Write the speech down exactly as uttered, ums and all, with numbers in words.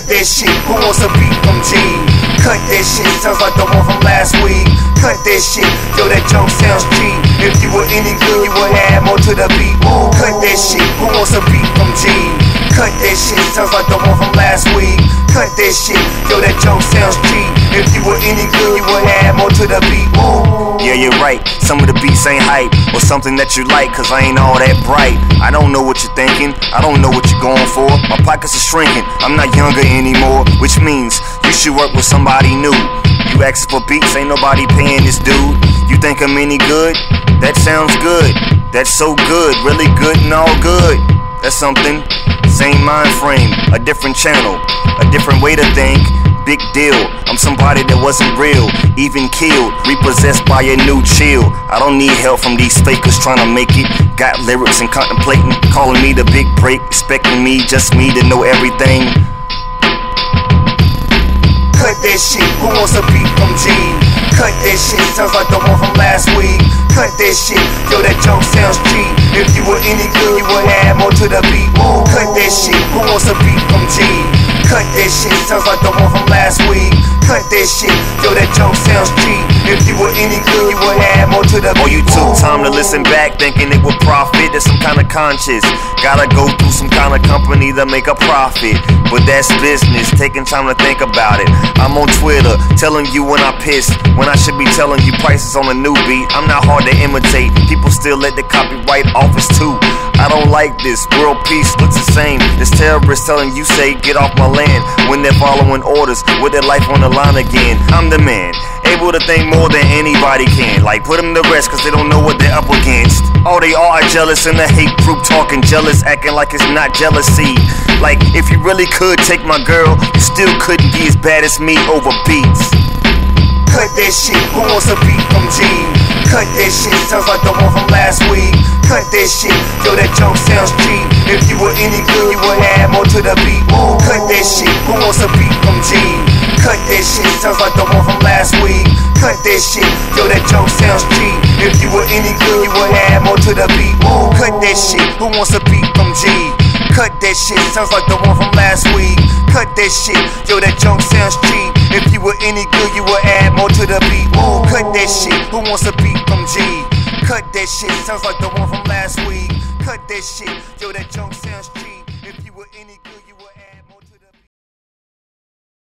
Cut that shit, who wants a beat from G? Cut that shit, sounds like the one from last week. Cut that shit, yo, that junk sounds G. If you were any good, you would add more to the beat. Cut that shit, who wants a beat from G? Cut that shit, sounds like the one from last week. Cut that shit, yo, that junk sounds G. If you were any good, you would add more to the beat. Yeah, you're right, some of the beats ain't hype, or something that you like, cause I ain't all that bright. I don't know what you're thinking, I don't know what you're going for. My pockets are shrinking, I'm not younger anymore, which means you should work with somebody new. You asking for beats, ain't nobody paying this dude. You think I'm any good? That sounds good, that's so good, really good and all good. That's something, same mind frame, a different channel, a different way to think. Big deal, I'm somebody that wasn't real, even killed, repossessed by a new chill. I don't need help from these fakers trying to make it. Got lyrics and contemplating, calling me the big break, expecting me, just me to know everything. Cut that shit, who wants a beat from G? Cut that shit, sounds like the one from last week. Cut that shit, yo, that junk sounds G. If you were any good, you would add more to the beat. Cut that shit, who wants a beat from G? Cut that shit, sounds like the one from last week. Cut that shit, yo, that junk sounds G. If you were any good, you would add more to the beat. Oh, you took time to listen back, thinking it would profit. There's some kind of conscience. Gotta go through some kind of company to make a profit. But that's business, taking time to think about it. I'm on Twitter, telling you when I piss, when I should be telling you prices on a new beat. I'm not hard to imitate, people still let the copyright office too. I don't like this, world peace looks the same. This terrorist telling you say get off my land, when they're following orders with their life on the line again. I'm the man, able to think more than anybody can. Like put them to rest cause they don't know what they're up against. All they are are jealous and the hate group talking jealous, acting like it's not jealousy. Like if you really could take my girl, you still couldn't be as bad as me over beats. Cut that shit, who wants a beat from G? Cut that shit, sounds like the one from last week. Cut that shit, yo, that junk sounds G. If you were any good, you would add more to the beat. Cut that shit, who wants a beat from G? Cut that shit, sounds like the one from last week. Cut that shit, yo, that junk sounds G. If you were any good, you would add more to the beat. Cut that shit, who wants a beat from G? Cut that shit, sounds like the one from last week. Cut that shit, yo, that junk sounds G. If you were any good, you would add more to the beat. Cut that shit, who wants a beat from G? Cut that shit, sounds like the one from last week. Cut that shit, yo, that junk sounds G.